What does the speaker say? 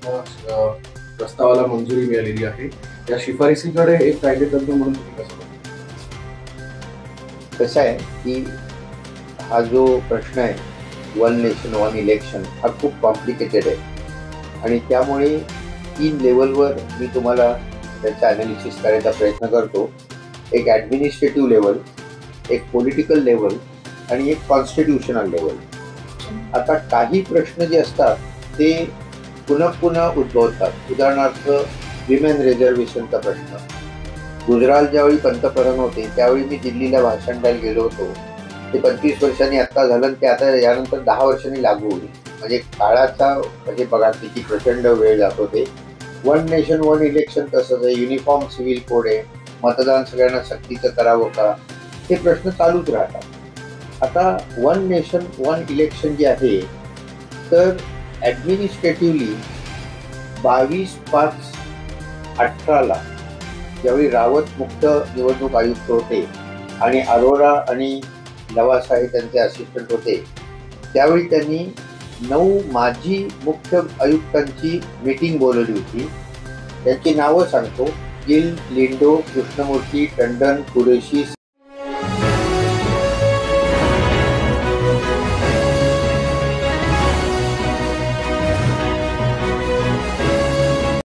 प्रस्तावाला मंजुरी मिळालेली आहे. या शिफारसीकडे एक कायदेतज्ञ म्हणून तुम्ही कसं बघता? कसं आहे की हा जो प्रश्न आहे, वन नेशन वन इलेक्शन, हा खूप कॉम्प्लिकेटेड आहे आणि त्यामुळे 3 लेवलवर मी तुम्हाला त्याचं ॲनालिसिस करायचा प्रयत्न करतो. एक ॲडमिनिस्ट्रेटिव्ह लेवल, एक पॉलिटिकल लेवल आणि एक कॉन्स्टिट्यूशनल लेवल. आता काही प्रश्न जे असतात ते पुन्हा पुन्हा उद्भवतात. उदाहरणार्थ विमेन रिझर्वेशनचा प्रश्न. गुजराल ज्यावेळी पंतप्रधान होते त्यावेळी मी दिल्लीला भाषण द्यायला गेलो होतो. ते 25 वर्षांनी आत्ता झालं आणि ते आता यानंतर 10 वर्षांनी लागू होईल. म्हणजे काळाचा म्हणजे बघा किती प्रचंड वेळ जातो ते. वन नेशन वन इलेक्शन तसंच आहे. युनिफॉर्म सिव्हिल कोड आहे. मतदान सगळ्यांना सक्तीचं करावं का, हे प्रश्न चालूच राहतात. आता वन नेशन वन इलेक्शन जे आहे तर ॲडमिनिस्ट्रेटिव्हली 22/5/18 ज्यावेळी रावत मुख्य निवडणूक आयुक्त होते आणि अरोरा आणि लवासा हे त्यांचे असिस्टंट होते, त्यावेळी त्यांनी 9 माजी मुख्य आयुक्तांची मीटिंग बोलवली होती. त्यांची नावं सांगतो: गिल, लिंडो, कृष्णमूर्ती, टंडन, कुरेशी,